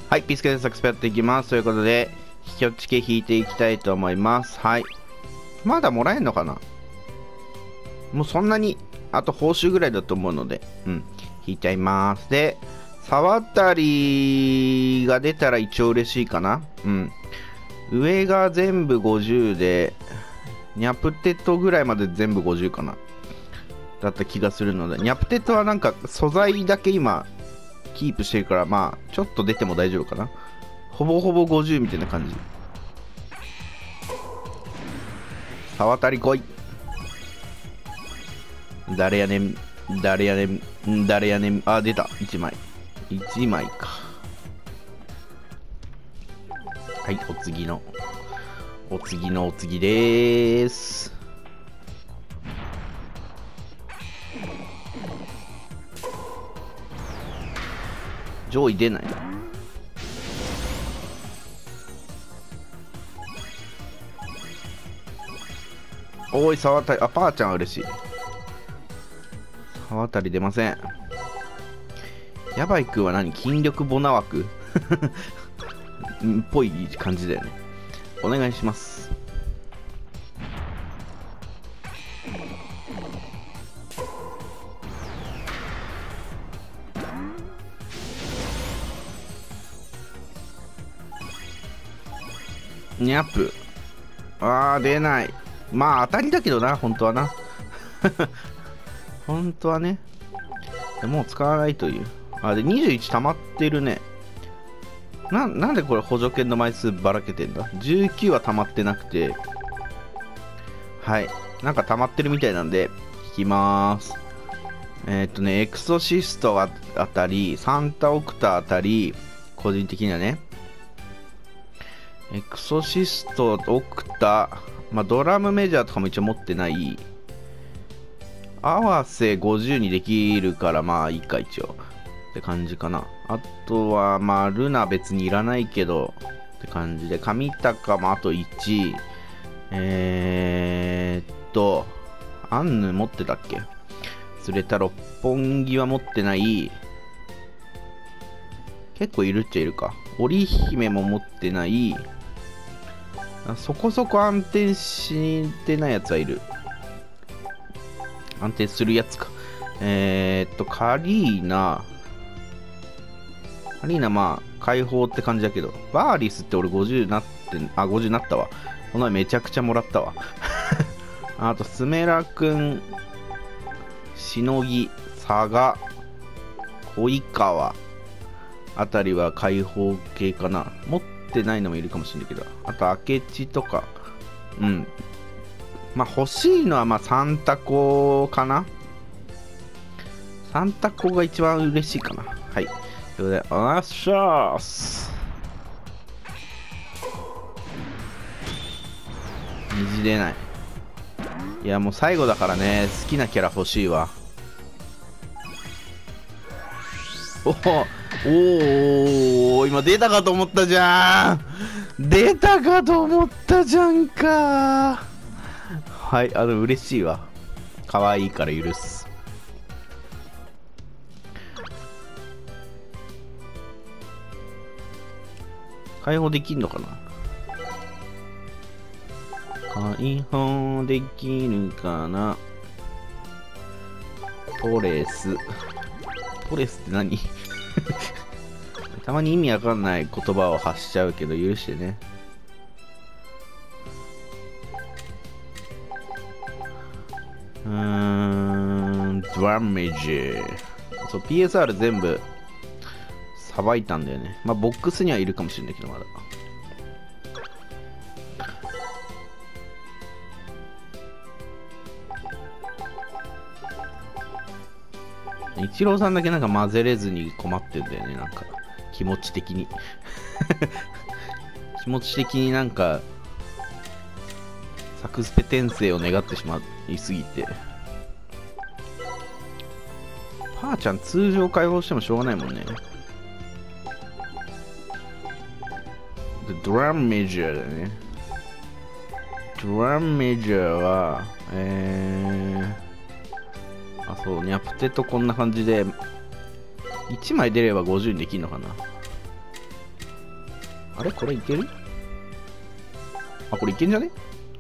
はい、ピスケでサクスペやっていきます。ということで、ひょっち系引いていきたいと思います。はい。まだもらえんのかな。もうそんなに、あと報酬ぐらいだと思うので、引いちゃいます。で、沢渡りが出たら一応嬉しいかな。上が全部50で、ニャプテトぐらいまで全部50かな。だった気がするので、ニャプテトはなんか素材だけ今、キープしてるから、まあ、ちょっと出ても大丈夫かな。ほぼほぼ50みたいな感じ。沢渡り来い。誰やねん、誰やねん、誰やねん。あ、出た。1枚。1枚か。はい、お次のお次でーす。上位出ない。おい、沢渡り、あ、パーちゃんは嬉しい。沢渡り出ません。ヤバイ君は何？筋力ボナ枠っぽい感じだよね。お願いします。ニャップ。あー、出ない。まあ、当たりだけどな、本当はな。本当はね。もう使わないという。あ、で、21溜まってるね。なんでこれ補助券の枚数ばらけてんだ？ 19 は溜まってなくて。はい。なんか溜まってるみたいなんで、引きまーす。エクソシストあたり、サンタオクタあたり、個人的にはね。エクソシスト、オクタ、まあ、ドラムメジャーとかも一応持ってない。合わせ50にできるから、まあいいか、一応。って感じかな。あとは、まあ、ルナ別にいらないけど、って感じで、上高もあと1。アンヌ持ってたっけ？釣れた六本木は持ってない。結構いるっちゃいるか。織姫も持ってない。そこそこ安定してないやつはいる。安定するやつか。カリーナ、まあ、解放って感じだけど、バーリスって俺50なって、あ、50なったわ。この前めちゃくちゃもらったわ。あと、スメラくん、しのぎ、佐賀、恋川あたりは解放系かな。持ってないのもいるかもしれないけど、あと、明智とか、まあ、欲しいのは、まあ、サンタコかな。サンタコが一番嬉しいかな。はい。ということで、お願いします。虹出ない。いや、もう最後だからね、好きなキャラ欲しいわ。お、今出たかと思ったじゃん。出たかと思ったじゃんか。はい、嬉しいわ。可愛いから許す。解放できんのかな？解放できるかな？トレスって何？たまに意味わかんない言葉を発しちゃうけど許してね。ドラメージ。そう、PSR 全部さばいたんだよね。まあ、ボックスにはいるかもしれないけど、まだ。イチローさんだけなんか混ぜれずに困ってんだよね、なんか。気持ち的に。気持ち的になんか、サクスペ転生を願ってしまいすぎて。パーちゃん通常解放してもしょうがないもんね。で、ドラムメジャーだね。ドラムメジャーは、あ、そう、ニャプテとこんな感じで、1枚出れば50にできるのかな。 あれこれいける？あ、これいけんじゃね？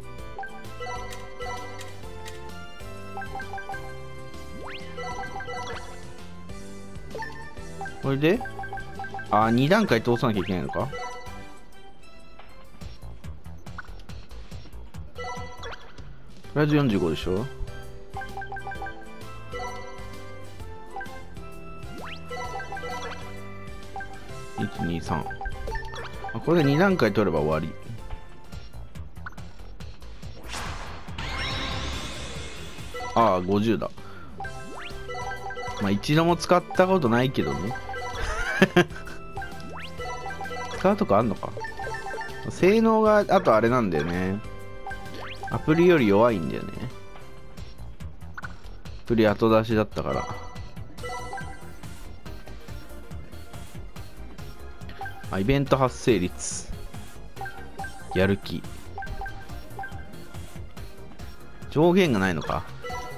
これで、あ、2段階通さなきゃいけないのか？とりあえず45でしょ。123。これで2段階取れば終わり。ああ、50だ。まあ一度も使ったことないけどね。使うとこあんのか。性能があとあれなんだよね。アプリより弱いんだよね。アプリ後出しだったから。イベント発生率。やる気。上限がないのか。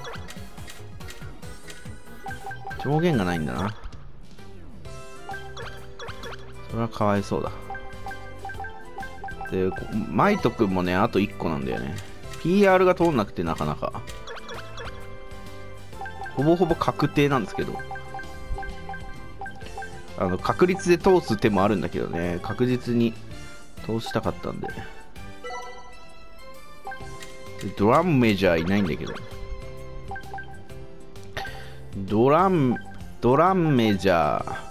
上限がないんだな。それはかわいそうだ。で、マイト君もね、あと1個なんだよね。PR が通んなくてなかなか。ほぼほぼ確定なんですけど。確率で通す手もあるんだけどね。確実に通したかったんで。ドラムメジャーいないんだけど。ドラムメジャー。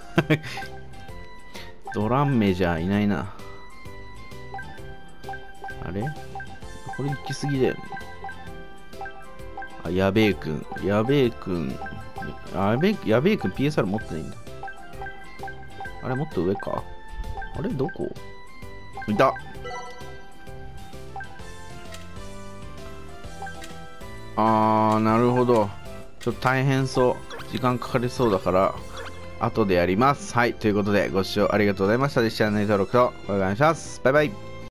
ドラムメジャーいないな。あれこれ行き過ぎだよね。あ、やべえくん。やべえくん。やべえくん PSR 持ってないんだ。あれもっと上か。あれどこいた。なるほど。ちょっと大変そう。時間かかりそうだから、後でやります。はい。ということで、ご視聴ありがとうございました。チャンネル登録とお願いします。バイバイ。